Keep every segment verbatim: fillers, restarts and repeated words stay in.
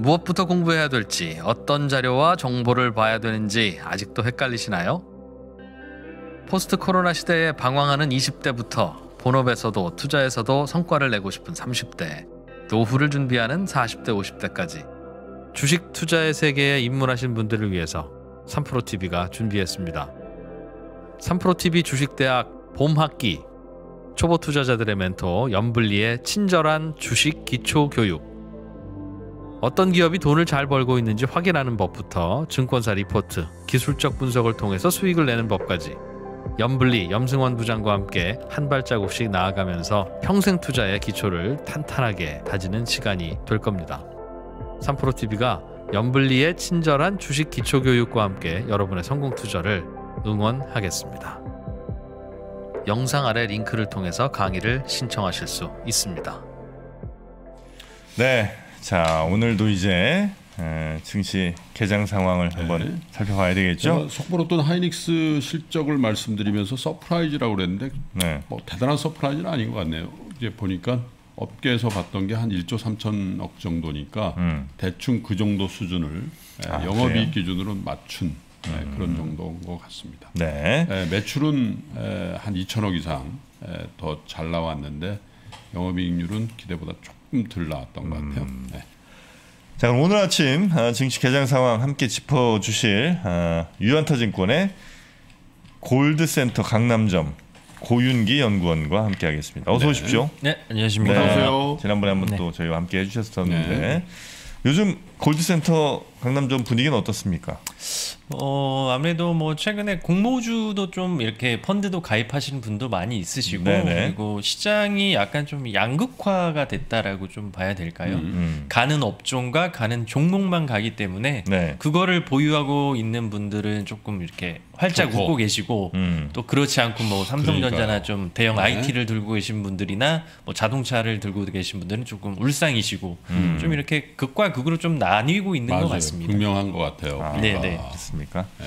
무엇부터 공부해야 될지, 어떤 자료와 정보를 봐야 되는지 아직도 헷갈리시나요? 포스트 코로나 시대에 방황하는 이십 대부터 본업에서도 투자에서도 성과를 내고 싶은 삼십 대, 노후를 준비하는 사십 대, 오십 대까지 주식 투자의 세계에 입문하신 분들을 위해서 삼프로티비가 준비했습니다. 삼프로티비 주식대학 봄학기, 초보 투자자들의 멘토 염블리의 친절한 주식 기초 교육, 어떤 기업이 돈을 잘 벌고 있는지 확인하는 법부터 증권사 리포트, 기술적 분석을 통해서 수익을 내는 법까지 염블리, 염승원 부장과 함께 한 발자국씩 나아가면서 평생 투자의 기초를 탄탄하게 다지는 시간이 될 겁니다. 삼프로티비가 염블리의 친절한 주식 기초 교육과 함께 여러분의 성공 투자를 응원하겠습니다. 영상 아래 링크를 통해서 강의를 신청하실 수 있습니다. 네. 자, 오늘도 이제 에, 증시 개장 상황을 네. 한번 살펴봐야 되겠죠. 속보로 또 하이닉스 실적을 말씀드리면서 서프라이즈라고 그랬는데 네. 뭐 대단한 서프라이즈는 아닌 것 같네요. 이제 보니까 업계에서 봤던 게 한 일조 삼천억 정도니까 음. 대충 그 정도 수준을 아, 영업이익 기준으로 맞춘 음. 네, 그런 정도인 것 같습니다. 네. 에, 매출은 에, 한 이천억 이상 더 잘 나왔는데 영업이익률은 기대보다 조금 덜 나왔던 것 같아요. 음. 네. 자, 그럼 오늘 아침 어, 증시 개장 상황 함께 짚어주실 어, 유한타증권의 골드센터 강남점 고윤기 연구원과 함께하겠습니다. 어서 네. 오십시오. 네, 안녕하십니까. 네, 안녕하세요. 지난번에 한번 네. 또 저희와 함께 해주셨었는데 네. 요즘 골드센터 강남점 분위기는 어떻습니까? 어 아무래도 뭐 최근에 공모주도 좀 이렇게 펀드도 가입하시는 분도 많이 있으시고 네네. 그리고 시장이 약간 좀 양극화가 됐다라고 좀 봐야 될까요? 음. 음. 가는 업종과 가는 종목만 가기 때문에 네. 그거를 보유하고 있는 분들은 조금 이렇게 활짝 좋고. 웃고 계시고 음. 또 그렇지 않고 뭐 삼성전자나 그러니까요. 좀 대형 네. 아이티를 들고 계신 분들이나 뭐 자동차를 들고 계신 분들은 조금 울상이시고 음. 좀 이렇게 극과 극으로 좀 나뉘고 있는 맞아요. 것 같습니다. 분명한 것 같아요. 아, 네네. 그렇습니까? 네.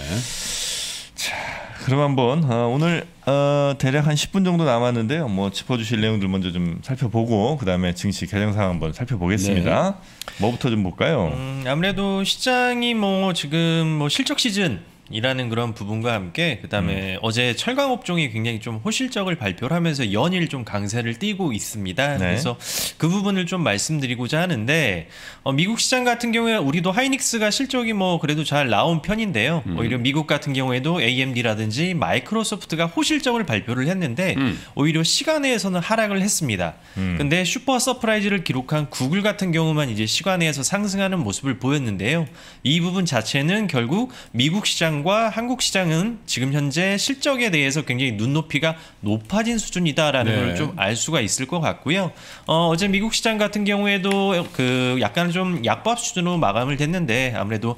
자, 그럼 한번 어, 오늘 어, 대략 한 십 분 정도 남았는데요. 뭐 짚어주실 내용들 먼저 좀 살펴보고 그 다음에 증시 개장 상황 한번 살펴보겠습니다. 네. 뭐부터 좀 볼까요? 음, 아무래도 시장이 뭐 지금 뭐 실적 시즌 이라는 그런 부분과 함께 그다음에 음. 어제 철강 업종이 굉장히 좀 호실적을 발표를 하면서 연일 좀 강세를 띠고 있습니다. 네. 그래서 그 부분을 좀 말씀드리고자 하는데 어, 미국 시장 같은 경우에 우리도 하이닉스가 실적이 뭐 그래도 잘 나온 편인데요. 음. 오히려 미국 같은 경우에도 에이엠디라든지 마이크로소프트가 호실적을 발표를 했는데 음. 오히려 시간외에서는 하락을 했습니다. 음. 근데 슈퍼 서프라이즈를 기록한 구글 같은 경우만 이제 시간외에서 상승하는 모습을 보였는데요. 이 부분 자체는 결국 미국 시장 과 한국 시장은 지금 현재 실적에 대해서 굉장히 눈높이가 높아진 수준이다라는 네. 걸 좀 알 수가 있을 것 같고요. 어, 어제 미국 시장 같은 경우에도 그 약간 좀 약보합 수준으로 마감을 됐는데 아무래도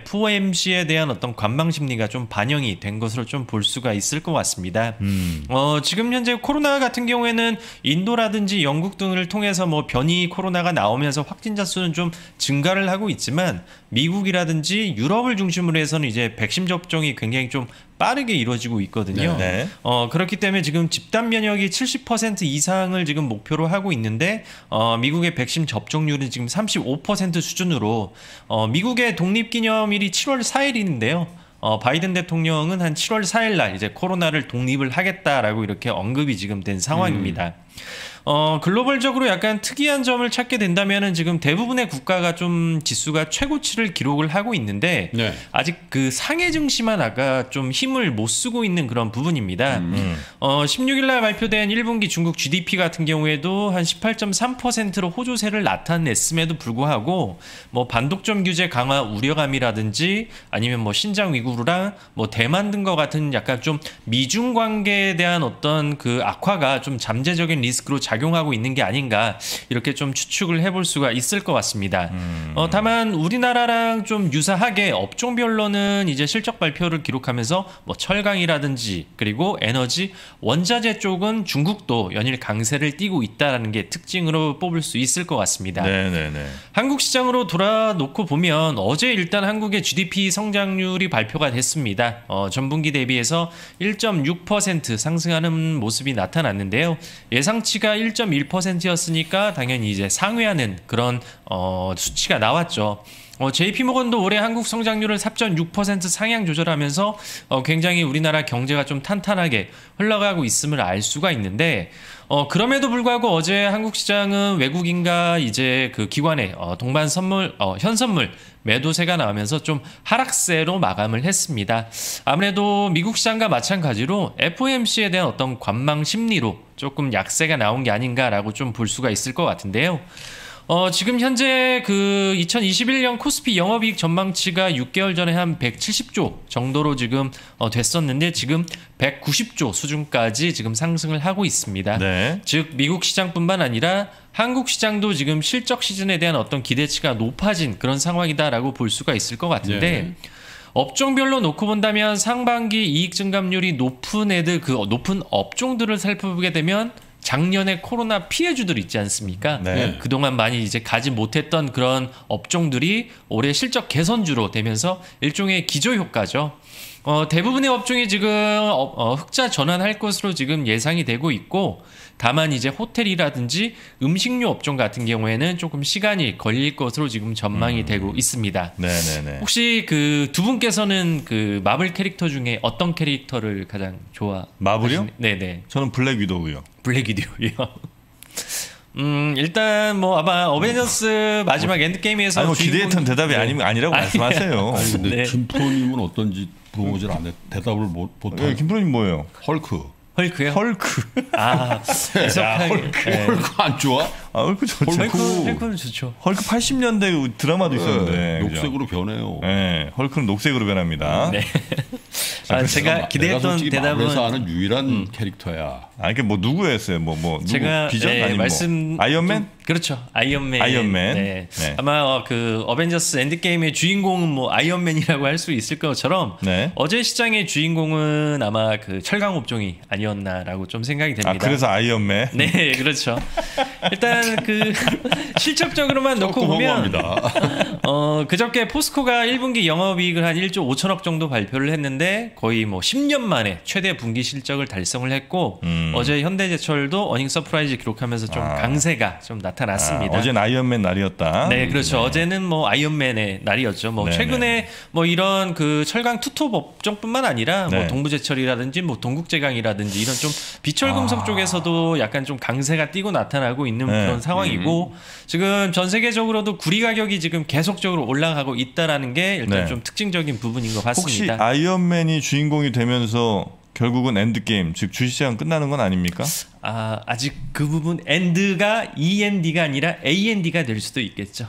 에프오엠씨에 대한 어떤 관망 심리가 좀 반영이 된 것으로 좀 볼 수가 있을 것 같습니다. 음. 어, 지금 현재 코로나 같은 경우에는 인도라든지 영국 등을 통해서 뭐 변이 코로나가 나오면서 확진자 수는 좀 증가를 하고 있지만 미국이라든지 유럽을 중심으로 해서는 이제 백신 접종이 굉장히 좀 빠르게 이루어지고 있거든요. 네. 어, 그렇기 때문에 지금 집단 면역이 칠십 퍼센트 이상을 지금 목표로 하고 있는데 어, 미국의 백신 접종률은 지금 삼십오 퍼센트 수준으로 어, 미국의 독립기념일이 칠월 사일인데요. 어, 바이든 대통령은 한 칠월 사일 날 이제 코로나를 독립을 하겠다라고 이렇게 언급이 지금 된 상황입니다. 음. 어, 글로벌적으로 약간 특이한 점을 찾게 된다면은 지금 대부분의 국가가 좀 지수가 최고치를 기록을 하고 있는데 네. 아직 그 상해 증시만 아까 좀 힘을 못 쓰고 있는 그런 부분입니다. 음. 어, 십육일 날 발표된 일 분기 중국 지디피 같은 경우에도 한 십팔 점 삼 퍼센트로 호조세를 나타냈음에도 불구하고 뭐 반독점 규제 강화 우려감이라든지 아니면 뭐 신장 위구르랑 뭐 대만 등과 같은 약간 좀 미중 관계에 대한 어떤 그 악화가 좀 잠재적인 리스크로 작용하고 있는 게 아닌가 이렇게 좀 추측을 해볼 수가 있을 것 같습니다. 음. 어, 다만 우리나라랑 좀 유사하게 업종별로는 이제 실적 발표를 기록하면서 뭐 철강이라든지 그리고 에너지, 원자재 쪽은 중국도 연일 강세를 띠고 있다는 게 특징으로 뽑을 수 있을 것 같습니다. 네네네. 한국 시장으로 돌아놓고 보면 어제 일단 한국의 지디피 성장률이 발표가 됐습니다. 어, 전분기 대비해서 일 점 육 퍼센트 상승하는 모습이 나타났는데요. 예상치가 일 일 점 일 퍼센트였으니까 당연히 이제 상회하는 그런 어, 수치가 나왔죠. 어, 제이피모건도 올해 한국 성장률을 사 점 육 퍼센트 상향 조절하면서 어, 굉장히 우리나라 경제가 좀 탄탄하게 흘러가고 있음을 알 수가 있는데 어, 그럼에도 불구하고 어제 한국 시장은 외국인과 이제 그 기관의 어, 동반 선물, 어, 현선물 매도세가 나오면서 좀 하락세로 마감을 했습니다. 아무래도 미국 시장과 마찬가지로 에프오엠씨에 대한 어떤 관망 심리로 조금 약세가 나온 게 아닌가라고 좀 볼 수가 있을 것 같은데요. 어, 지금 현재 그 이천이십일 년 코스피 영업이익 전망치가 육 개월 전에 한 백칠십 조 정도로 지금 어, 됐었는데 지금 백구십 조 수준까지 지금 상승을 하고 있습니다. 네. 즉 미국 시장뿐만 아니라 한국 시장도 지금 실적 시즌에 대한 어떤 기대치가 높아진 그런 상황이다라고 볼 수가 있을 것 같은데 네. 업종별로 놓고 본다면 상반기 이익 증감률이 높은 애들 그 높은 업종들을 살펴보게 되면 작년에 코로나 피해주들 있지 않습니까? 네. 그동안 많이 이제 가지 못했던 그런 업종들이 올해 실적 개선주로 되면서 일종의 기저효과죠. 어, 대부분의 업종이 지금 어, 어, 흑자 전환할 것으로 지금 예상이 되고 있고 다만 이제 호텔이라든지 음식료 업종 같은 경우에는 조금 시간이 걸릴 것으로 지금 전망이 음. 되고 있습니다. 네네네. 혹시 그 두 분께서는 그 마블 캐릭터 중에 어떤 캐릭터를 가장 좋아? 마블이요? 네네. 저는 블랙 위도우요. 블랙 위도우요. 음 일단 뭐 아마 어벤져스 마지막 엔드게임에서 아니, 뭐 기대했던 대답이 네. 아니, 아니라고 아니, 말씀하세요. 아니 근데 네. 김프로님은 어떤지 물어보질 않았 대답을 못 못하. 네, 김프로님 뭐예요? 헐크. 헐크요? 헐크. 아, 야, 헐크. 네. 헐크 안 좋아? 아, 헐크 좋죠. 헐크, 헐크는 좋죠. 헐크 팔십 년대 드라마도 있었는데. 네, 그죠? 녹색으로 변해요. 네, 헐크는 녹색으로 변합니다. 네. 아, 제가 기대했던 내가 대답은 마블에서 아는 유일한 음. 캐릭터야. 아, 이게 뭐 누구였어요? 뭐 뭐 누구? 제가 비전 네, 아니면 말씀 뭐 아이언맨? 좀, 그렇죠. 아이언맨. 아이언맨. 네. 네. 아마 어, 그 어벤져스 엔드게임의 주인공은 뭐 아이언맨이라고 할 수 있을 것처럼 네. 어제 시장의 주인공은 아마 그 철강 업종이 아니었나라고 좀 생각이 됩니다. 아, 그래서 아이언맨. 네, 그렇죠. 일단 그 실적적으로만 놓고 보면 어, 그저께 포스코가 일 분기 영업이익을 한 일조 오천억 정도 발표를 했는데 거의 뭐 십 년 만에 최대 분기 실적을 달성을 했고 음. 어제 현대제철도 어닝 서프라이즈 기록하면서 좀 아. 강세가 좀 나타났습니다. 아, 어제는 아이언맨 날이었다. 네, 그렇죠. 네. 어제는 뭐 아이언맨의 날이었죠. 뭐 네네. 최근에 뭐 이런 그 철강 투톱 업종뿐만 아니라 네. 뭐 동부제철이라든지 뭐 동국제강이라든지 이런 좀 비철금속 아. 쪽에서도 약간 좀 강세가 띄고 나타나고 있는 네. 그런 상황이고 음. 지금 전 세계적으로도 구리 가격이 지금 계속적으로 올라가고 있다라는 게 일단 네. 좀 특징적인 부분인 것 같습니다. 혹시 아이언맨이 주인공이 되면서 결국은 엔드게임, 즉 주식시장 끝나는 건 아닙니까? 아, 아직 그 부분 엔드가 이엔디가 아니라 에이엔디가 될 수도 있겠죠.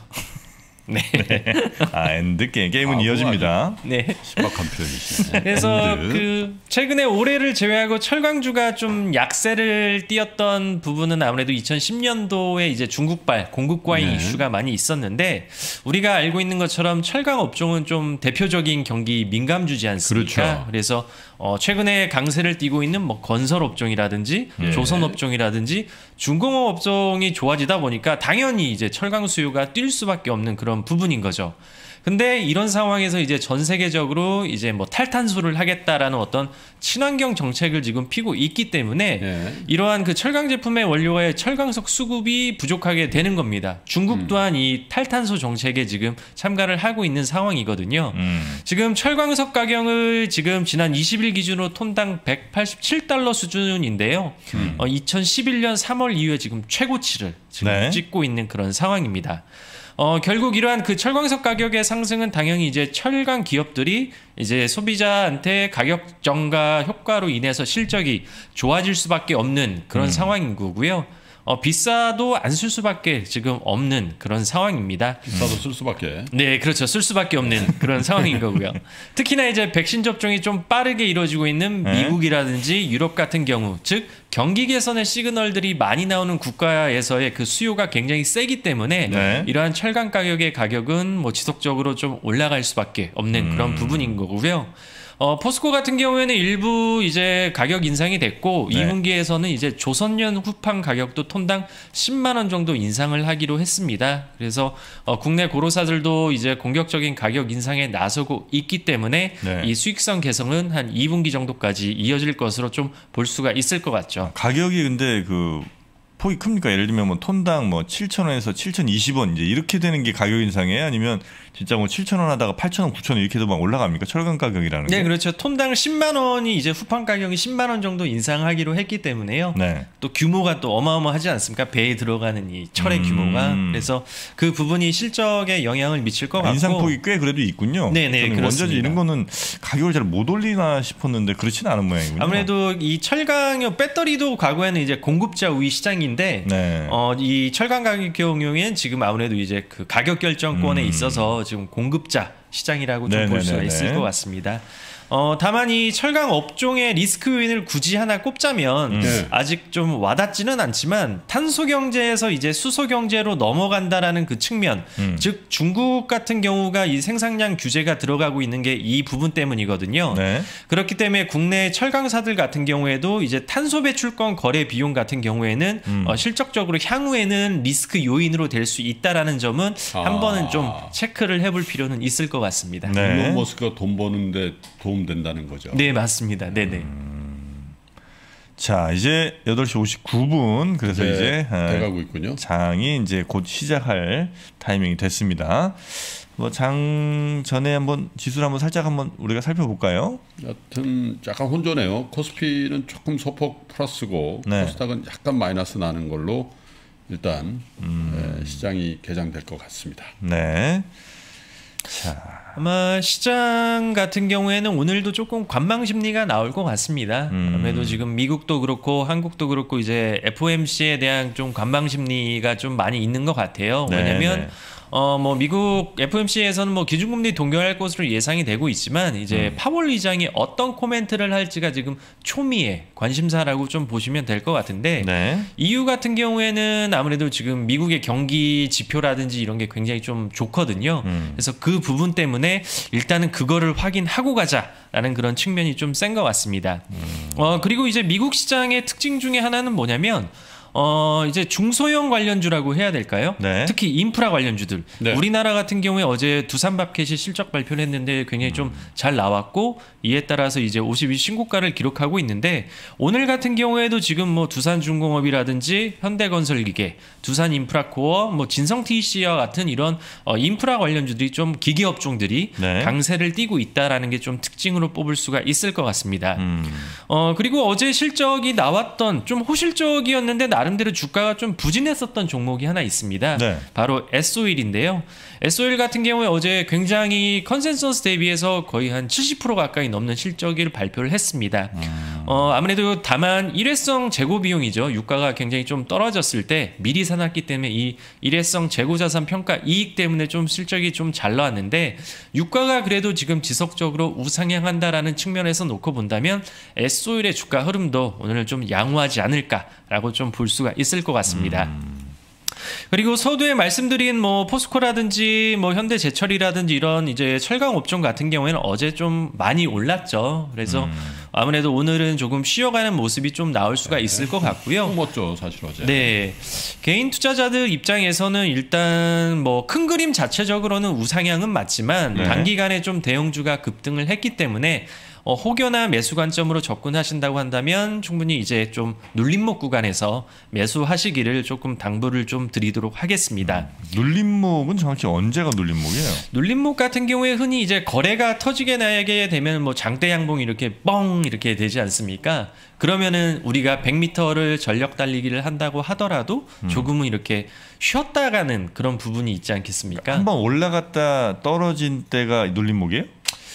네. 네. 아, 엔드게임. 게임은 아, 이어집니다. 네. 신박한 표현이시네. 그래서 엔드. 그 최근에 올해를 제외하고 철강주가 좀 약세를 띄었던 부분은 아무래도 이천십 년도에 이제 중국발 공급 과잉 네. 이슈가 많이 있었는데 우리가 알고 있는 것처럼 철강 업종은 좀 대표적인 경기 민감주지 않습니까? 그렇죠. 그래서 어, 최근에 강세를 띠고 있는 뭐 건설 업종이라든지 네. 조선 업종이라든지 중공업 업종이 좋아지다 보니까 당연히 이제 철강 수요가 뛸 수밖에 없는 그런 부분인 거죠. 근데 이런 상황에서 이제 전 세계적으로 이제 뭐 탈탄소를 하겠다라는 어떤 친환경 정책을 지금 피고 있기 때문에 네. 이러한 그 철강 제품의 원료의 철강석 수급이 부족하게 되는 겁니다. 중국 음. 또한 이 탈탄소 정책에 지금 참가를 하고 있는 상황이거든요. 음. 지금 철강석 가격을 지금 지난 이십 일 기준으로 톤당 백팔십칠 달러 수준인데요. 음. 어, 이천십일 년 삼월 이후에 지금 최고치를 지금 네. 찍고 있는 그런 상황입니다. 어, 결국 이러한 그 철광석 가격의 상승은 당연히 이제 철강 기업들이 이제 소비자한테 가격 정가 효과로 인해서 실적이 좋아질 수밖에 없는 그런 음. 상황인 거고요. 어, 비싸도 안 쓸 수밖에 지금 없는 그런 상황입니다. 비싸도 쓸 수밖에. 네, 그렇죠. 쓸 수밖에 없는 그런 상황인 거고요. 특히나 이제 백신 접종이 좀 빠르게 이루어지고 있는 미국이라든지 유럽 같은 경우, 즉 경기 개선의 시그널들이 많이 나오는 국가에서의 그 수요가 굉장히 세기 때문에 네. 이러한 철강 가격의 가격은 뭐 지속적으로 좀 올라갈 수밖에 없는 음. 그런 부분인 거고요. 어, 포스코 같은 경우에는 일부 이제 가격 인상이 됐고 네. 이 분기에서는 이제 조선연 후판 가격도 톤당 십만 원 정도 인상을 하기로 했습니다. 그래서 어, 국내 고로사들도 이제 공격적인 가격 인상에 나서고 있기 때문에 네. 이 수익성 개선은 한 이 분기 정도까지 이어질 것으로 좀 볼 수가 있을 것 같죠. 가격이 근데 그 폭이 큽니까? 예를 들면 뭐 톤당 뭐 칠천 원에서 칠천이십 원 이제 이렇게 되는 게 가격 인상이에요? 아니면 진짜 뭐 칠천 원 하다가 팔천 원, 구천 원 이렇게도 막 올라갑니까? 철강 가격이라는 게. 네, 그렇죠. 톤당 십만 원이 이제 후판 가격이 십만 원 정도 인상하기로 했기 때문에요. 네. 또 규모가 또 어마어마하지 않습니까? 배에 들어가는 이 철의 음. 규모가. 그래서 그 부분이 실적에 영향을 미칠 것 같고. 인상폭이 꽤 그래도 있군요. 네, 네, 그렇습니다. 원자재 이런 거는 가격을 잘 못 올리나 싶었는데 그렇지는 않은 모양이군요. 아무래도 이 철강용 배터리도 과거에는 이제 공급자 우위 시장인데 네. 어, 이 철강 가격 경우에는 지금 아무래도 이제 그 가격 결정권에 음. 있어서 지금 공급자 시장이라고 좀 볼 수가 네네네네. 있을 것 같습니다. 어, 다만 이 철강 업종의 리스크 요인을 굳이 하나 꼽자면 네. 아직 좀 와닿지는 않지만 탄소 경제에서 이제 수소 경제로 넘어간다라는 그 측면, 음. 즉 중국 같은 경우가 이 생산량 규제가 들어가고 있는 게 이 부분 때문이거든요. 네. 그렇기 때문에 국내 철강사들 같은 경우에도 이제 탄소 배출권 거래 비용 같은 경우에는 음. 어, 실적적으로 향후에는 리스크 요인으로 될 수 있다라는 점은 아. 한 번은 좀 체크를 해볼 필요는 있을 것 같습니다. 네. 일론 머스크가 돈 버는데 도움 된다는 거죠. 네, 맞습니다. 네네. 음. 자, 이제 여덟 시 오십구 분. 그래서 네, 이제 어, 돼가고 있군요. 장이 이제 곧 시작할 타이밍이 됐습니다. 뭐 장 전에 한번 지수를 한번 살짝 한번 우리가 살펴볼까요? 여튼 약간 혼조네요. 코스피는 조금 소폭 플러스고 네. 코스닥은 약간 마이너스 나는 걸로 일단 음. 에, 시장이 개장될 것 같습니다. 네. 자, 아마 시장 같은 경우에는 오늘도 조금 관망 심리가 나올 것 같습니다. 음. 아무래도 지금 미국도 그렇고 한국도 그렇고 이제 에프오엠씨에 대한 좀 관망 심리가 좀 많이 있는 것 같아요. 네, 왜냐면 네. 어 뭐 미국 에프오엠씨에서는 뭐 기준금리 동결할 것으로 예상이 되고 있지만 이제 음. 파월 의장이 어떤 코멘트를 할지가 지금 초미의 관심사라고 좀 보시면 될 것 같은데 네. 이유 같은 경우에는 아무래도 지금 미국의 경기 지표라든지 이런 게 굉장히 좀 좋거든요. 음. 그래서 그 부분 때문에 일단은 그거를 확인하고 가자라는 그런 측면이 좀 센 것 같습니다. 음. 어 그리고 이제 미국 시장의 특징 중에 하나는 뭐냐면 어 이제 중소형 관련주라고 해야 될까요? 네. 특히 인프라 관련주들. 네. 우리나라 같은 경우에 어제 두산밥켓이 실적 발표를 했는데 굉장히 좀 잘 나왔고 이에 따라서 이제 오십이 신고가를 기록하고 있는데 오늘 같은 경우에도 지금 뭐 두산중공업이라든지 현대건설기계, 두산인프라코어, 뭐 진성티씨와 같은 이런 어 인프라 관련주들이 좀 기계 업종들이 네. 강세를 띠고 있다라는 게 좀 특징으로 뽑을 수가 있을 것 같습니다. 음. 어 그리고 어제 실적이 나왔던 좀 호실적이었는데 나름대로 주가가 좀 부진했었던 종목이 하나 있습니다. 네. 바로 에스오일인데요. 에스오일 같은 경우에 어제 굉장히 컨센서스 대비해서 거의 한 칠십 퍼센트 가까이 넘는 실적을 발표를 했습니다. 음. 어 아무래도 다만 일회성 재고 비용이죠. 유가가 굉장히 좀 떨어졌을 때 미리 사놨기 때문에 이 일회성 재고 자산 평가 이익 때문에 좀 실적이 좀 잘 나왔는데 유가가 그래도 지금 지속적으로 우상향한다라는 측면에서 놓고 본다면 에스오일의 주가 흐름도 오늘 좀 양호하지 않을까라고 좀 볼 수가 있을 것 같습니다. 음. 그리고 서두에 말씀드린 뭐 포스코라든지 뭐 현대제철이라든지 이런 이제 철강 업종 같은 경우에는 어제 좀 많이 올랐죠. 그래서 음. 아무래도 오늘은 조금 쉬어가는 모습이 좀 나올 수가 있을 것 같고요. 좀 멋져 사실 어제. 네, 개인 투자자들 입장에서는 일단 뭐 큰 그림 자체적으로는 우상향은 맞지만 네. 단기간에 좀 대형주가 급등을 했기 때문에 어, 혹여나 매수 관점으로 접근하신다고 한다면 충분히 이제 좀 눌림목 구간에서 매수하시기를 조금 당부를 좀 드리도록 하겠습니다. 눌림목은 정확히 언제가 눌림목이에요? 눌림목 같은 경우에 흔히 이제 거래가 터지게 나게 되면 뭐 장대 양봉이 이렇게 뻥 이렇게 되지 않습니까? 그러면은 우리가 백 미터를 전력 달리기를 한다고 하더라도 음. 조금은 이렇게 쉬었다 가는 그런 부분이 있지 않겠습니까? 한번 올라갔다 떨어진 때가 눌림목이에요?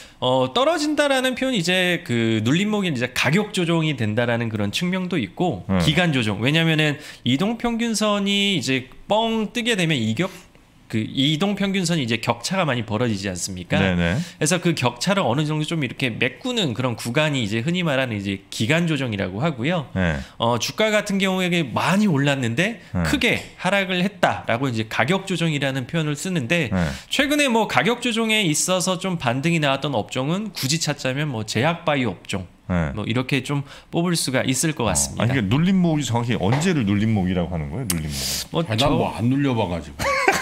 어, 떨어진다라는 표현이 이제 그 눌림목이 이제 가격 조정이 된다라는 그런 측면도 있고 음. 기간 조정. 왜냐면은 이동 평균선이 이제 뻥 뜨게 되면 이격 그 이동 평균선이 이제 격차가 많이 벌어지지 않습니까? 네네. 그래서 그 격차를 어느 정도 좀 이렇게 메꾸는 그런 구간이 이제 흔히 말하는 이제 기간 조정이라고 하고요. 네. 어, 주가 같은 경우에 많이 올랐는데 네. 크게 하락을 했다라고 이제 가격 조정이라는 표현을 쓰는데 네. 최근에 뭐 가격 조정에 있어서 좀 반등이 나왔던 업종은 굳이 찾자면 뭐 제약바이오 업종 네. 뭐 이렇게 좀 뽑을 수가 있을 것 같습니다. 아니 그러니까 눌림목이 정확히 언제를 눌림목이라고 하는 거예요? 눌림목. 뭐 아니, 저- 난뭐 안 눌려봐가지고.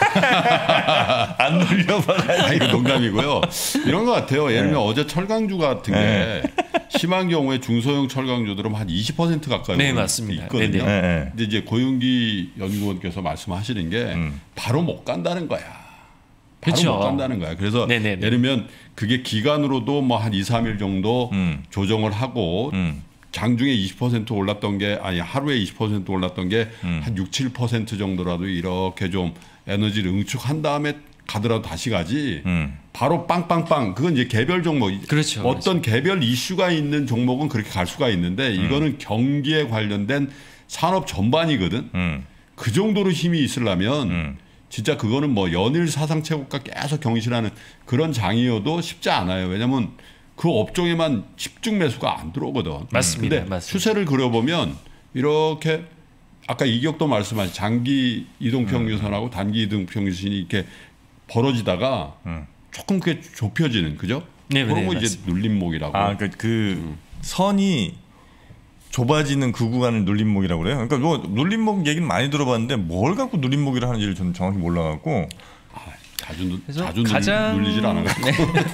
안 눌려봐가지고. 아니, 농담이고요. 이런 것 같아요. 예를 들면 어제 철강주 같은 게 네. 심한 경우에 중소형 철강주들은 한 이십 퍼센트 가까이 네, 맞습니다. 있거든요. 네네. 네. 근데 이제 고윤기 연구원께서 말씀하시는 게 음. 바로 못 간다는 거야. 바로 그쵸. 못 간다는 거야. 그래서 네네네. 예를 들면 그게 기간으로도 뭐 한 이, 삼 일 정도 음. 조정을 하고 음. 장중에 이십 퍼센트 올랐던 게 아니 하루에 이십 퍼센트 올랐던 게 한 음. 육, 칠 퍼센트 정도라도 이렇게 좀 에너지를 응축한 다음에 가더라도 다시 가지. 음. 바로 빵빵빵 그건 이제 개별 종목 그렇죠, 어떤 개별 이슈가 있는 종목은 그렇게 갈 수가 있는데 이거는 경기에 관련된 산업 전반이거든. 음. 그 정도로 힘이 있으려면 음. 진짜 그거는 뭐 연일 사상 최고가 계속 경신하는 그런 장이어도 쉽지 않아요. 왜냐하면 그 업종에만 집중 매수가 안 들어오거든. 맞습니다. 근데 맞습니다. 추세를 그려보면 이렇게 아까 이격도 말씀하신 장기 이동평균선하고 단기 이동평균선이 이렇게 벌어지다가 음. 조금 그게 좁혀지는 그죠? 네, 그런 네, 거 이제 맞습니다. 눌림목이라고. 아, 그러니까 그 선이 좁아지는 그 구간을 눌림목이라고 그래요. 그러니까 뭐 눌림목 얘기는 많이 들어봤는데 뭘 갖고 눌림목이라 하는지를 저는 정확히 몰라갖고. 아, 자주 눌- 그래서 자주 가장- 눌- 눌리질 않아가지고.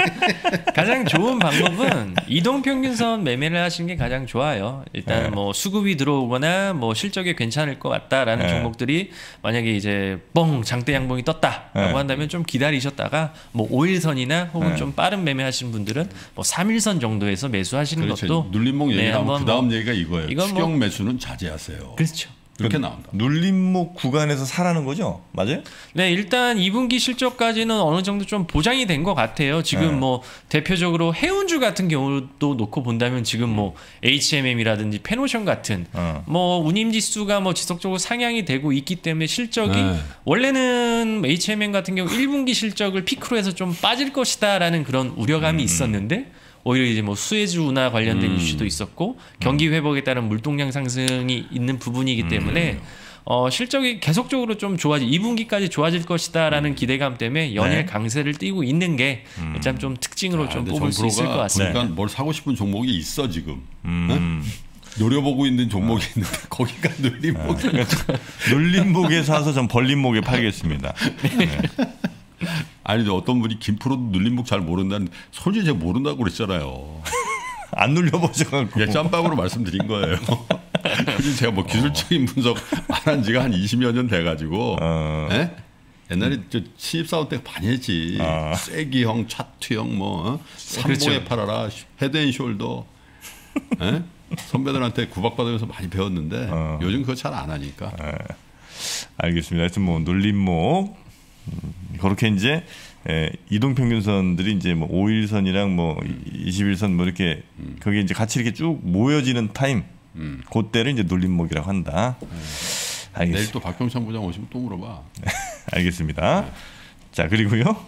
가장 좋은 방법은 이동평균선 매매를 하시는 게 가장 좋아요. 일단 네. 뭐 수급이 들어오거나 뭐 실적이 괜찮을 것 같다라는 네. 종목들이 만약에 이제 뻥 장대 양봉이 떴다라고 네. 한다면 좀 기다리셨다가 뭐 오 일선이나 혹은 네. 좀 빠른 매매하시는 분들은 뭐 삼 일선 정도에서 매수하시는 그렇죠. 것도 눌림목 네, 얘기하면 한번 그 다음 뭐- 얘기가 이거예요. 이건 추격 뭐- 매수는 자제하세요. 그렇죠. 그렇게 나온다. 눌림목 구간에서 사라는 거죠? 맞아요? 네, 일단 이 분기 실적까지는 어느 정도 좀 보장이 된 것 같아요. 지금 네. 뭐 대표적으로 해운주 같은 경우도 놓고 본다면 지금 뭐 에이치엠엠이라든지 페노션 같은 어. 뭐 운임지수가 뭐 지속적으로 상향이 되고 있기 때문에 실적이 네. 원래는 에이치엠엠 같은 경우 일 분기 실적을 피크로 해서 좀 빠질 것이다라는 그런 우려감이 있었는데 오히려 이제 뭐 수혜주 운하 관련된 음. 이슈도 있었고 경기 회복에 따른 물동량 상승이 있는 부분이기 때문에 어, 실적이 계속적으로 좀 좋아지 이 분기까지 좋아질 것이다라는 기대감 때문에 연일 네. 강세를 띠고 있는 게 일단 좀 특징으로 아, 좀 근데 뽑을 수 있을 것 정프로가 같습니다. 보니까 뭘 사고 싶은 종목이 있어 지금. 음. 응? 노려보고 있는 종목이 있는데 거기가 눌림목. 눌림목에 사서 전 벌림목에 팔겠습니다. 아니 근데 어떤 분이 김프로도 눌림목 잘 모른다는 솔직히 제가 모른다고 그랬잖아요. 안 눌려보셔갖고. 그냥 짬밥으로 말씀드린 거예요. 그리고 제가 뭐 기술적인 분석 안 한 지가 한 이십여 년 돼가지고 어. 예? 옛날에 저 신입사원 때 많이 했지. 아. 쐐기형, 차투형 뭐 어? 삼보에 그렇죠. 팔아라 헤드앤숄더 예? 선배들한테 구박받으면서 많이 배웠는데 어. 요즘 그거 잘 안 하니까. 알겠습니다. 하여튼 뭐 눌림목 음, 그렇게 이제 에, 이동평균선들이 이제 뭐 오 일선이랑 뭐 이십 일선 뭐 이렇게 거기 이제 같이 이렇게 쭉 모여지는 타임 음. 그때를 이제 눌림목이라고 한다. 알겠습니다. 내일 또 박경찬 부장 오시면 또 물어봐. 알겠습니다. 자 그리고요.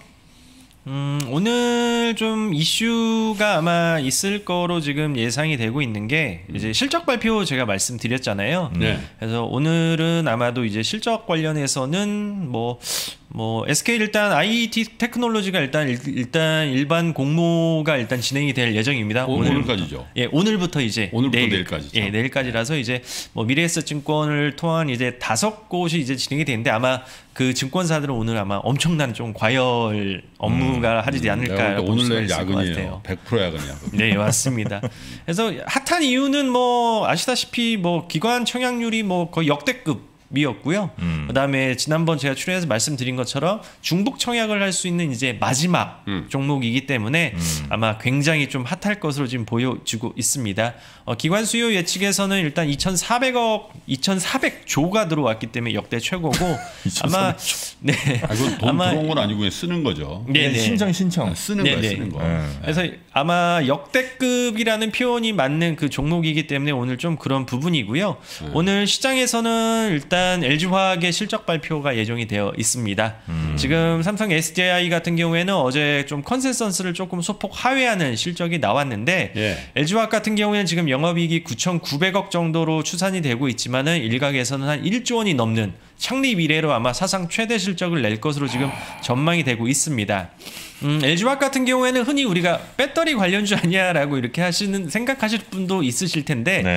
음, 오늘 좀 이슈가 아마 있을 거로 지금 예상이 되고 있는 게 이제 실적 발표 제가 말씀드렸잖아요. 네. 그래서 오늘은 아마도 이제 실적 관련해서는 뭐, 뭐, 에스케이 일단 아이티 테크놀로지가 일단, 일- 일단 일반 공모가 일단 진행이 될 예정입니다. 오- 오늘- 오늘까지죠. 예, 오늘부터 이제 오늘부터 내일, 내일까지죠. 예, 내일까지라서 이제 뭐 미래에셋증권을 통한 이제 다섯 곳이 이제 진행이 되는데 아마 그 증권사들은 오늘 아마 엄청난 좀 과열 업무가 하지 내가 않을까 볼 때 오늘 내일 있을 것 야근이에요. 같아요. 백 퍼센트 야근이야. 그거. 네, 맞습니다. 그래서 핫한 이유는 뭐 아시다시피 뭐 기관 청약률이 뭐 거의 역대급 이었고요. 음. 그다음에 지난번 제가 출연해서 말씀드린 것처럼 중복 청약을 할 수 있는 이제 마지막 음. 종목이기 때문에 아마 굉장히 좀 핫할 것으로 지금 보여지고 있습니다. 어, 기관 수요 예측에서는 일단 이천사백억, 이천사백조가 들어왔기 때문에 역대 최고고 아마 네. 아, 그건 돈 아마- 들어온 건 아니고 그냥 쓰는 거죠. 네, 네. 신청 신청. 아, 쓰는 네, 거야, 네. 쓰는 거. 네. 그래서 아마 역대급이라는 표현이 맞는 그 종목이기 때문에 오늘 좀 그런 부분이고요. 네. 오늘 시장에서는 일단 엘지화학의 실적 발표가 예정이 되어 있습니다. 음. 지금 삼성 에스디아이 같은 경우에는 어제 좀 컨센서스를 조금 소폭 하회하는 실적이 나왔는데 예. 엘지화학 같은 경우에는 지금 영업이익이 구천구백억 정도로 추산이 되고 있지만은 일각에서는 한 일조 원이 넘는 창립 이래로 아마 사상 최대 실적을 낼 것으로 지금 전망이 되고 있습니다. 음, 엘지화학 같은 경우에는 흔히 우리가 배터리 관련주 아니야라고 이렇게 하시는 생각하실 분도 있으실 텐데 네.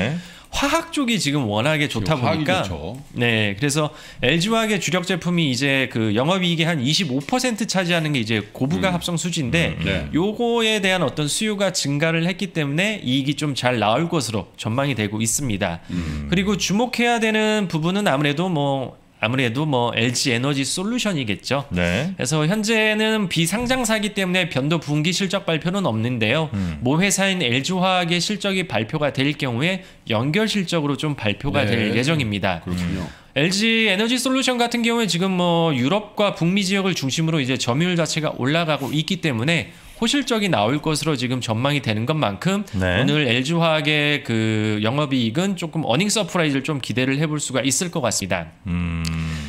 화학 쪽이 지금 워낙에 좋다 보니까 좋죠. 네, 그래서 엘지화학의 주력 제품이 이제 그 영업이익의 한 이십오 퍼센트 차지하는 게 이제 고부가 음. 합성 수지인데 음, 네. 요거에 대한 어떤 수요가 증가를 했기 때문에 이익이 좀 잘 나올 것으로 전망이 되고 있습니다. 음. 그리고 주목해야 되는 부분은 아무래도 뭐 아무래도 뭐 엘지 에너지 솔루션이겠죠. 네. 그래서 현재는 비상장사이기 때문에 변도 분기 실적 발표는 없는데요. 음. 모 회사인 엘지화학의 실적이 발표가 될 경우에 연결 실적으로 좀 발표가 네. 될 예정입니다. 그렇군요. 엘지 에너지 솔루션 같은 경우에 지금 뭐 유럽과 북미 지역을 중심으로 이제 점유율 자체가 올라가고 있기 때문에 호실적이 나올 것으로 지금 전망이 되는 것만큼 네. 오늘 엘지화학의 그 영업이익은 조금 어닝 서프라이즈를 좀 기대를 해볼 수가 있을 것 같습니다. 음.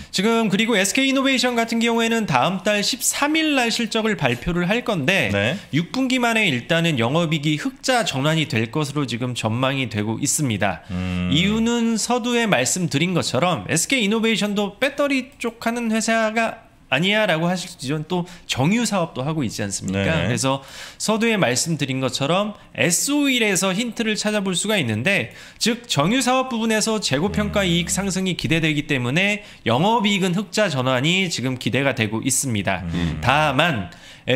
지금 그리고 에스케이이노베이션 같은 경우에는 다음 달 십삼 일 날 실적을 발표를 할 건데 네. 육 분기 만에 일단은 영업이익이 흑자 전환이 될 것으로 지금 전망이 되고 있습니다. 음. 이유는 서두에 말씀드린 것처럼 에스케이이노베이션도 배터리 쪽 하는 회사가 아니야 라고 하실 수 있지만 또 정유 사업도 하고 있지 않습니까? 네. 그래서 서두에 말씀드린 것처럼 에스오일에서 힌트를 찾아볼 수가 있는데 즉 정유 사업 부분에서 재고평가 이익 상승이 기대되기 때문에 영업이익은 흑자 전환이 지금 기대가 되고 있습니다. 음. 다만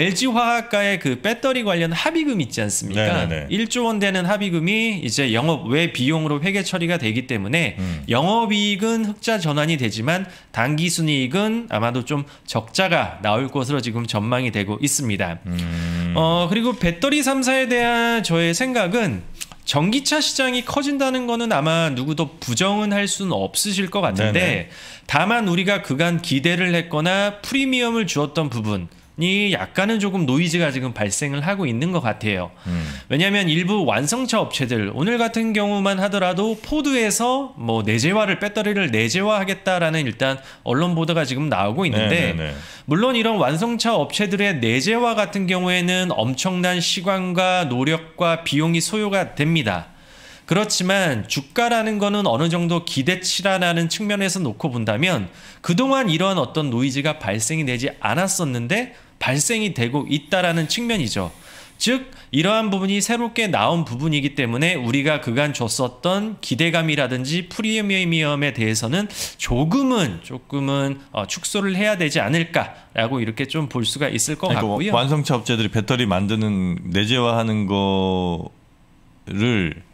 엘지화학과의 그 배터리 관련 합의금 있지 않습니까? 네네네. 일조 원 되는 합의금이 이제 영업 외 비용으로 회계 처리가 되기 때문에 음. 영업이익은 흑자 전환이 되지만 당기순이익은 아마도 좀 적자가 나올 것으로 지금 전망이 되고 있습니다. 음. 어 그리고 배터리 삼 사에 대한 저의 생각은 전기차 시장이 커진다는 거는 아마 누구도 부정은 할 수는 없으실 것 같은데 네네. 다만 우리가 그간 기대를 했거나 프리미엄을 주었던 부분 이 약간은 조금 노이즈가 지금 발생을 하고 있는 것 같아요. 음. 왜냐하면 일부 완성차 업체들 오늘 같은 경우만 하더라도 포드에서 뭐 내재화를 배터리를 내재화하겠다라는 일단 언론 보도가 지금 나오고 있는데 네네네. 물론 이런 완성차 업체들의 내재화 같은 경우에는 엄청난 시간과 노력과 비용이 소요가 됩니다. 그렇지만 주가라는 거는 어느 정도 기대치라는 측면에서 놓고 본다면 그동안 이러한 어떤 노이즈가 발생이 되지 않았었는데 발생이 되고 있다라는 측면이죠. 즉 이러한 부분이 새롭게 나온 부분이기 때문에 우리가 그간 줬었던 기대감이라든지 프리미엄에 대해서는 조금은 조금은 어, 축소를 해야 되지 않을까라고 이렇게 좀 볼 수가 있을 것 그러니까 같고요. 완성차 업체들이 배터리 만드는 내재화하는 거를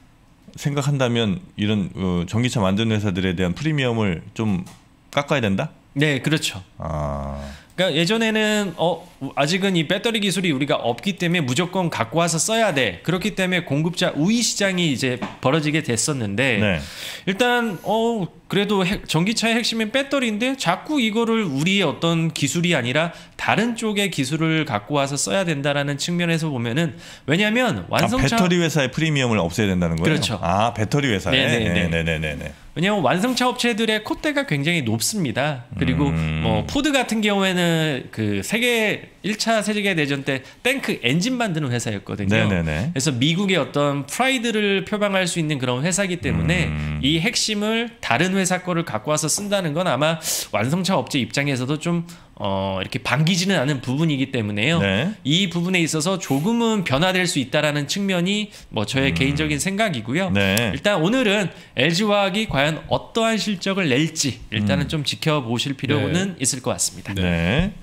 생각한다면 이런 어, 전기차 만드는 회사들에 대한 프리미엄을 좀 깎아야 된다? 네, 그렇죠. 아. 그러니까 예전에는 어 아직은 이 배터리 기술이 우리가 없기 때문에 무조건 갖고 와서 써야 돼. 그렇기 때문에 공급자 우위 시장이 이제 벌어지게 됐었는데 네. 일단 어 그래도 핵, 전기차의 핵심인 배터리인데 자꾸 이거를 우리의 어떤 기술이 아니라 다른 쪽의 기술을 갖고 와서 써야 된다라는 측면에서 보면은 왜냐하면 완성차 아, 배터리 회사의 프리미엄을 없애야 된다는 거예요? 그렇죠. 아 배터리 회사에. 네네네. 네네네네. 왜냐하면 완성차 업체들의 콧대가 굉장히 높습니다. 그리고 음. 뭐 포드 같은 경우에는 그 세계 일 차 세계 대전 때 탱크 엔진 만드는 회사였거든요. 네네네. 그래서 미국의 어떤 프라이드를 표방할 수 있는 그런 회사이기 때문에 음. 이 핵심을 다른 회사 거를 갖고 와서 쓴다는 건 아마 완성차 업체 입장에서도 좀 어, 이렇게 반기지는 않은 부분이기 때문에요. 네. 이 부분에 있어서 조금은 변화될 수 있다라는 측면이 뭐 저의 음. 개인적인 생각이고요. 네. 일단 오늘은 엘지화학이 과연 어떠한 실적을 낼지 일단은 음. 좀 지켜보실 필요는 네. 있을 것 같습니다. 네.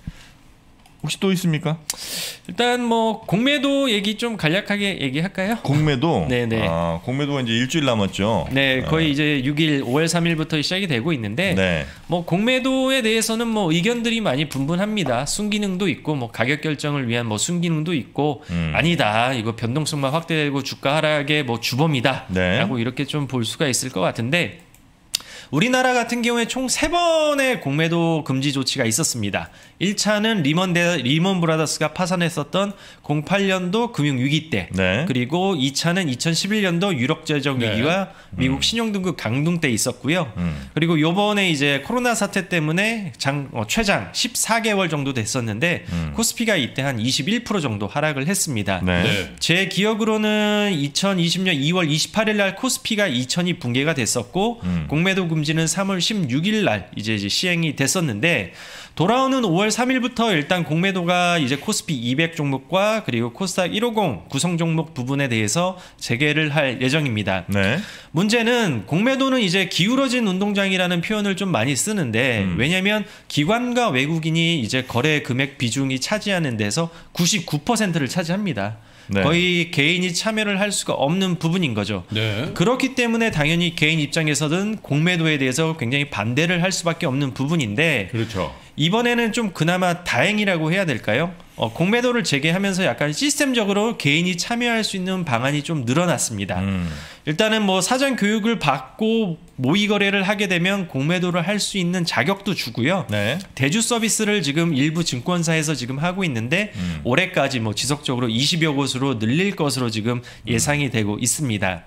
혹시 또 있습니까? 일단 뭐 공매도 얘기 좀 간략하게 얘기할까요? 공매도. 네네. 아, 공매도가 이제 일주일 남았죠. 네, 거의 이제 육 일, 오월 삼 일부터 시작이 되고 있는데 네. 뭐 공매도에 대해서는 뭐 의견들이 많이 분분합니다. 순기능도 있고 뭐 가격 결정을 위한 뭐 순기능도 있고 음. 아니다. 이거 변동성만 확대되고 주가 하락의 뭐 주범이다라고 네. 이렇게 좀 볼 수가 있을 것 같은데 우리나라 같은 경우에 총 세 번의 공매도 금지 조치가 있었습니다. 일 차는 리먼, 데, 리먼 브라더스가 파산했었던 공팔 년도 금융위기 때 네. 그리고 이 차는 이천십일 년도 유럽 재정 네. 위기와 미국 신용등급 강등 때 있었고요. 음. 그리고 요번에 이제 코로나 사태 때문에 장, 어, 최장 십사 개월 정도 됐었는데 음. 코스피가 이때 한 이십일 퍼센트 정도 하락을 했습니다. 네. 네. 제 기억으로는 이천이십 년 이월 이십팔 일 날 코스피가 이천이 붕괴가 됐었고 음. 공매도 금지는 삼월 십육일 날 이제, 이제 시행이 됐었는데 돌아오는 오월 삼일부터 일단 공매도가 이제 코스피 이백 종목과 그리고 코스닥 백오십 구성 종목 부분에 대해서 재개를 할 예정입니다. 네. 문제는 공매도는 이제 기울어진 운동장이라는 표현을 좀 많이 쓰는데 음. 왜냐하면 기관과 외국인이 이제 거래 금액 비중이 차지하는 데서 구십구 퍼센트를 차지합니다. 네. 거의 개인이 참여를 할 수가 없는 부분인 거죠. 네. 그렇기 때문에 당연히 개인 입장에서는 공매도에 대해서 굉장히 반대를 할 수밖에 없는 부분인데 그렇죠. 이번에는 좀 그나마 다행이라고 해야 될까요? 어, 공매도를 재개하면서 약간 시스템적으로 개인이 참여할 수 있는 방안이 좀 늘어났습니다. 음. 일단은 뭐 사전 교육을 받고 모의 거래를 하게 되면 공매도를 할 수 있는 자격도 주고요. 네. 대주 서비스를 지금 일부 증권사에서 지금 하고 있는데 음. 올해까지 뭐 지속적으로 이십여 곳으로 늘릴 것으로 지금 예상이 음. 되고 있습니다.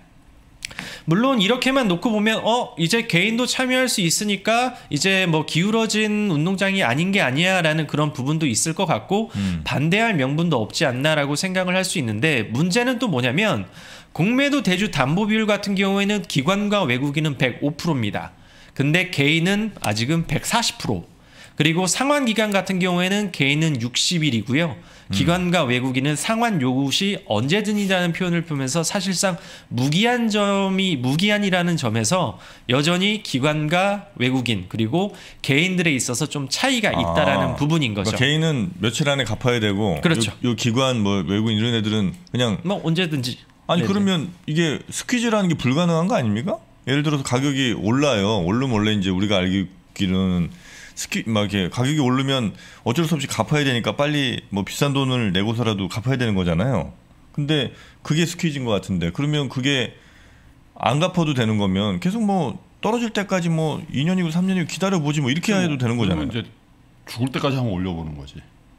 물론 이렇게만 놓고 보면 어 이제 개인도 참여할 수 있으니까 이제 뭐 기울어진 운동장이 아닌 게 아니야 라는 그런 부분도 있을 것 같고 음. 반대할 명분도 없지 않나라고 생각을 할 수 있는데 문제는 또 뭐냐면 공매도 대주 담보 비율 같은 경우에는 기관과 외국인은 백오 퍼센트입니다. 근데 개인은 아직은 백사십 퍼센트 그리고 상환 기간 같은 경우에는 개인은 육십 일이고요. 기관과 외국인은 상환 요구 시 언제든이라는 표현을 보면서 사실상 무기한 점이 무기한이라는 점에서 여전히 기관과 외국인 그리고 개인들에 있어서 좀 차이가 있다라는 아, 부분인 거죠. 그러니까 개인은 며칠 안에 갚아야 되고 그렇죠. 요, 요 기관 뭐 외국인 이런 애들은 그냥 뭐 언제든지. 아니 네네. 그러면 이게 스퀴즈라는 게 불가능한 거 아닙니까? 예를 들어서 가격이 올라요. 오르면 원래 이제 우리가 알기로는 스키 막 이렇게 가격이 오르면 어쩔 수 없이 갚아야 되니까 빨리 뭐 비싼 돈을 내고서라도 갚아야 되는 거잖아요. 근데 그게 스퀴즈인 것 같은데 그러면 그게 안 갚아도 되는 거면 계속 뭐 떨어질 때까지 뭐 이 년이고 삼 년이고 기다려 보지 뭐 이렇게 해도 되는 거잖아요. 이제 죽을 때까지 한번 올려보는 거지.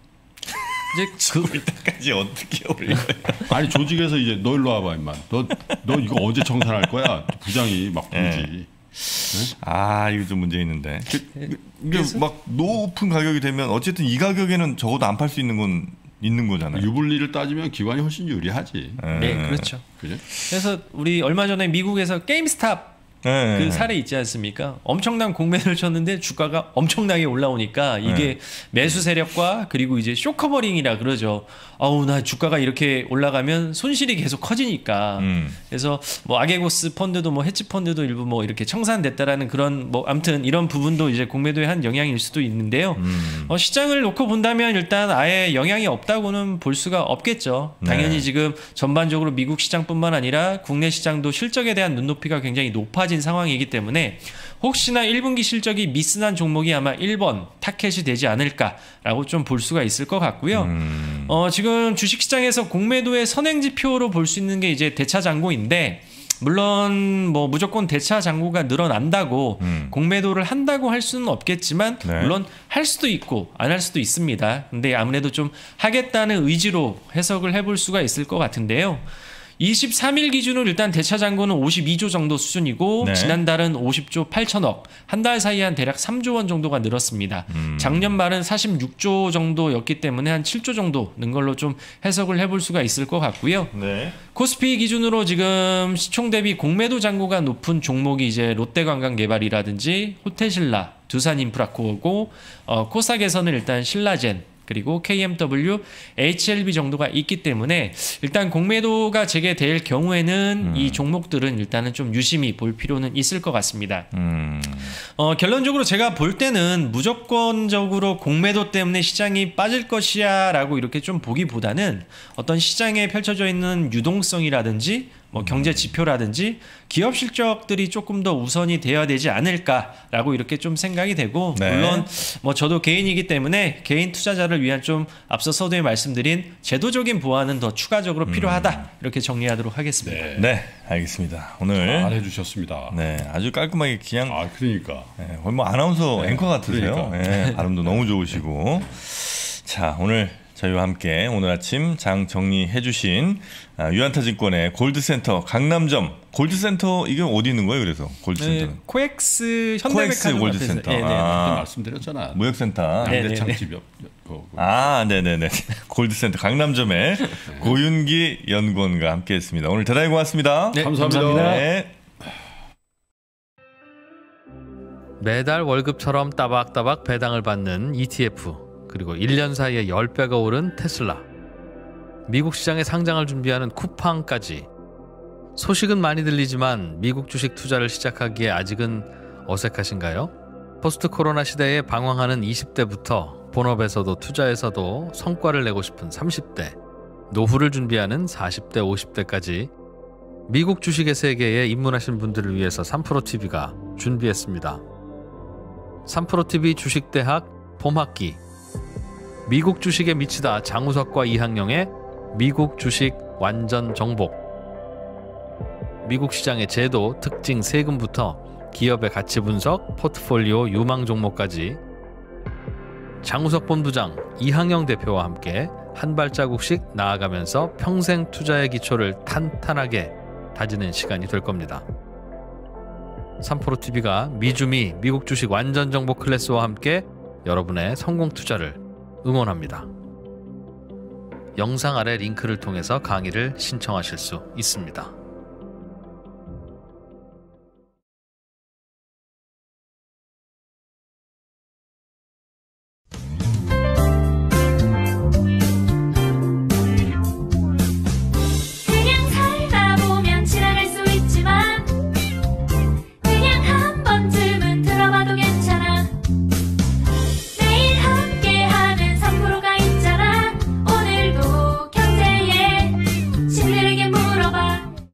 이제 죽을 때까지 어떻게 올려? 아니 조직에서 이제 너 일로 와봐 임마. 너 너 이거 언제 청산할 거야? 부장이 막 부르지. 네. 네? 아 이거 좀 문제 있는데 이게 막 높은 가격이 되면 어쨌든 이 가격에는 적어도 안 팔 수 있는 건 있는 거잖아요. 유불리를 따지면 기관이 훨씬 유리하지. 네, 네 그렇죠. 그래? 그래서 우리 얼마 전에 미국에서 게임스탑 네. 그 사례 있지 않습니까? 엄청난 공매를 쳤는데 주가가 엄청나게 올라오니까 이게 네. 매수 세력과 그리고 이제 쇼커버링이라 그러죠. 아우 나 주가가 이렇게 올라가면 손실이 계속 커지니까 음. 그래서 뭐 아게고스 펀드도 뭐 헤지 펀드도 일부 뭐 이렇게 청산됐다라는 그런 뭐 아무튼 이런 부분도 이제 공매도의 한 영향일 수도 있는데요. 음. 어, 시장을 놓고 본다면 일단 아예 영향이 없다고는 볼 수가 없겠죠. 당연히 네. 지금 전반적으로 미국 시장뿐만 아니라 국내 시장도 실적에 대한 눈높이가 굉장히 높아진 상황이기 때문에 혹시나 일 분기 실적이 미스난 종목이 아마 일 번 타켓이 되지 않을까라고 좀 볼 수가 있을 것 같고요. 음. 어, 지금 주식시장에서 공매도의 선행지표로 볼 수 있는 게 이제 대차장고인데 물론 뭐 무조건 대차장고가 늘어난다고 음. 공매도를 한다고 할 수는 없겠지만 네. 물론 할 수도 있고 안 할 수도 있습니다. 근데 아무래도 좀 하겠다는 의지로 해석을 해볼 수가 있을 것 같은데요. 이십삼 일 기준으로 일단 대차장고는 오십이조 정도 수준이고 네. 지난달은 오십조 팔천억 한 달 사이에 한 대략 삼조 원 정도가 늘었습니다. 음. 작년 말은 사십육조 정도였기 때문에 한 칠조 정도 는 걸로 좀 해석을 해볼 수가 있을 것 같고요. 네. 코스피 기준으로 지금 시총 대비 공매도 잔고가 높은 종목이 이제 롯데관광개발이라든지 호텔신라, 두산인프라코어고 어, 코스닥에서는 일단 신라젠 그리고 케이엠더블유, 에이치엘비 정도가 있기 때문에 일단 공매도가 재개될 경우에는 음. 이 종목들은 일단은 좀 유심히 볼 필요는 있을 것 같습니다. 음. 어, 결론적으로 제가 볼 때는 무조건적으로 공매도 때문에 시장이 빠질 것이야 라고 이렇게 좀 보기보다는 어떤 시장에 펼쳐져 있는 유동성이라든지 뭐 경제 지표라든지 기업 실적들이 조금 더 우선이 되어야 되지 않을까라고 이렇게 좀 생각이 되고 네. 물론 뭐 저도 개인이기 때문에 개인 투자자를 위한 좀 앞서 서두에 말씀드린 제도적인 보완은 더 추가적으로 필요하다 음. 이렇게 정리하도록 하겠습니다. 네, 네 알겠습니다. 오늘 잘 해주셨습니다. 네, 아주 깔끔하게 그냥 아 그러니까 네, 뭐 아나운서 네. 앵커 같으세요. 그러니까. 네, 발음도 너무 좋으시고 자 오늘. 저희와 함께 오늘 아침 장 정리해 주신 유안타증권의 골드센터 강남점 골드센터 이게 어디 있는 거예요? 그래서 골드센터는 네, 코엑스 현대백화점 골드센터 네, 네. 아, 말씀드렸잖아. 무역센터 양대창 집 옆. 아, 네네네. 골드센터 강남점의 네. 고윤기 연구원과 함께했습니다. 오늘 대단히 고맙습니다. 네, 감사합니다. 감사합니다. 네. 매달 월급처럼 따박따박 배당을 받는 이티에프, 그리고 일 년 사이에 십 배가 오른 테슬라, 미국 시장에 상장을 준비하는 쿠팡까지. 소식은 많이 들리지만 미국 주식 투자를 시작하기에 아직은 어색하신가요? 포스트 코로나 시대에 방황하는 이십 대부터 본업에서도 투자에서도 성과를 내고 싶은 삼십 대, 노후를 준비하는 사십 대, 오십 대까지 미국 주식의 세계에 입문하신 분들을 위해서 삼프로티비가 준비했습니다. 삼프로티비 주식대학 봄학기, 미국 주식에 미치다 장우석과 이항영의 미국 주식 완전 정복. 미국 시장의 제도, 특징, 세금부터 기업의 가치 분석, 포트폴리오 유망 종목까지 장우석 본부장, 이항영 대표와 함께 한 발자국씩 나아가면서 평생 투자의 기초를 탄탄하게 다지는 시간이 될 겁니다. 삼프로티비가 미주미 미국 주식 완전 정복 클래스와 함께 여러분의 성공 투자를 응원합니다. 영상 아래 링크를 통해서 강의를 신청하실 수 있습니다.